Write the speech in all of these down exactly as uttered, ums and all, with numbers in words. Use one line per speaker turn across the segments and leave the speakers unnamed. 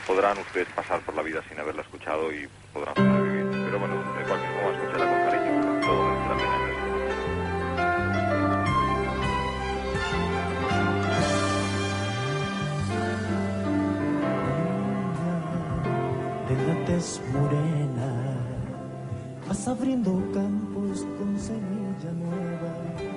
podrán ustedes pasar por la vida sin haberla escuchado y podrán sobrevivir. Pero bueno, de cualquier modo, escucharla con cariño, todo merece la pena.
De la tez morena, vas abriendo campos con semilla nueva,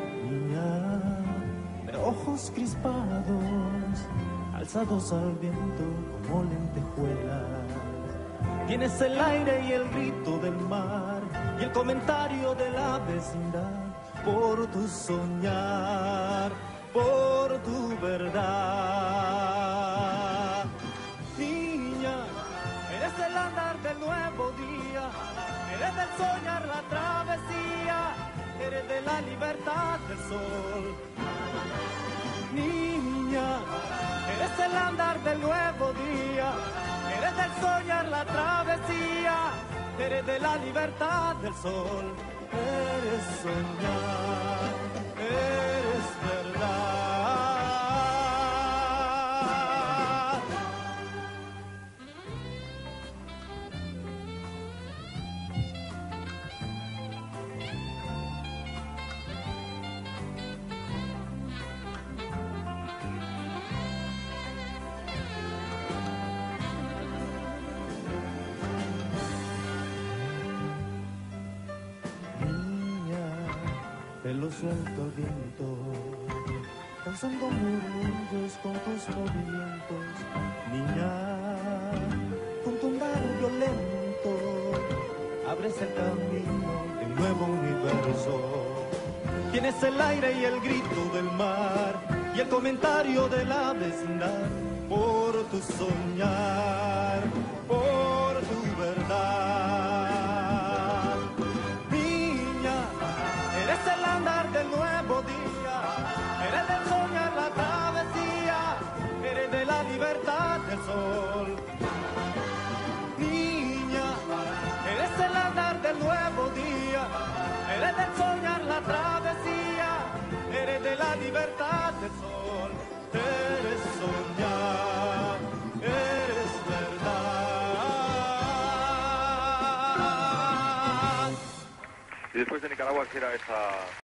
niña, de ojos crispados, alzados al viento como lentejuelas. Tienes el aire y el grito del mar y el comentario de la vecindad por tu soñar, por tu verdad. Niña, eres el andar del nuevo día, eres del soñar la travesía, eres de la libertad del sol. Niña, eres el andar del nuevo día, eres del soñar la travesía, eres de la libertad del sol. Eres soñar, eres verdad. Pelo suelto al viento, causando murmullos con tus movimientos. Niña, con tu andar violento, abres el camino de un nuevo universo. Tienes el aire y el grito del mar y el comentario de la vecindad por tu soñar, por tu verdad. Eres el andar del nuevo día, eres del soñar la travesía, eres de la libertad del sol. Niña, eres el andar del nuevo día, eres del soñar la travesía, eres de la libertad del sol. Eres soñar, eres verdad.
Y después de Nicaragua, ¿qué era esa